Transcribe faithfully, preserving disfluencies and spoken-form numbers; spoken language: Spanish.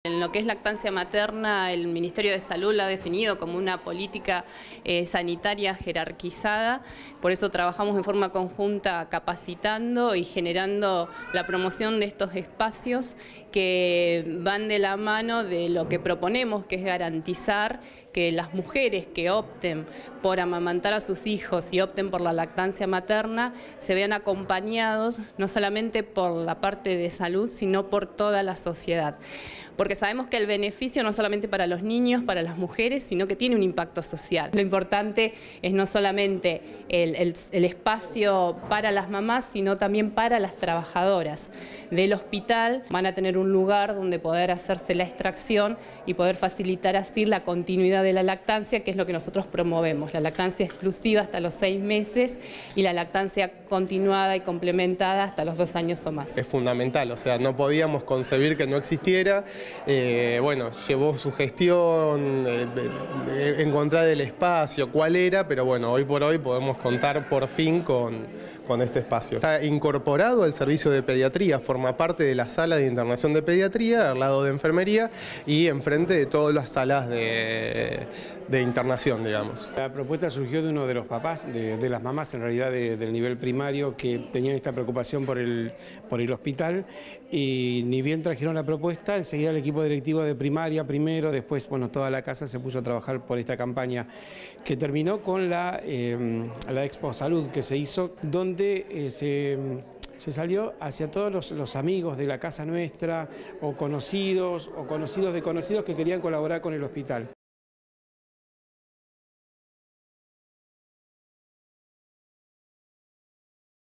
En lo que es lactancia materna, el Ministerio de Salud la ha definido como una política eh, sanitaria jerarquizada, por eso trabajamos en forma conjunta capacitando y generando la promoción de estos espacios que van de la mano de lo que proponemos, que es garantizar que las mujeres que opten por amamantar a sus hijos y opten por la lactancia materna se vean acompañados no solamente por la parte de salud, sino por toda la sociedad. Porque sabemos que el beneficio no solamente para los niños, para las mujeres, sino que tiene un impacto social. Lo importante es no solamente el, el, el espacio para las mamás, sino también para las trabajadoras del hospital. Van a tener un lugar donde poder hacerse la extracción y poder facilitar así la continuidad de la lactancia, que es lo que nosotros promovemos. La lactancia exclusiva hasta los seis meses y la lactancia continuada y complementada hasta los dos años o más. Es fundamental, o sea, no podíamos concebir que no existiera. Eh, bueno, llevó su gestión, eh, eh, encontrar el espacio, cuál era, pero bueno, hoy por hoy podemos contar por fin con, con este espacio. Está incorporado al servicio de pediatría, forma parte de la sala de internación de pediatría, al lado de enfermería y enfrente de todas las salas de, de internación, digamos. La propuesta surgió de uno de los papás, de, de las mamás en realidad de, del nivel primario, que tenían esta preocupación por el, por el hospital, y ni bien trajeron la propuesta, enseguida el equipo directivo de primaria primero, después bueno, toda la casa se puso a trabajar por esta campaña que terminó con la, eh, la Expo Salud que se hizo, donde eh, se... se salió hacia todos los, los amigos de la casa nuestra, o conocidos, o conocidos de conocidos que querían colaborar con el hospital.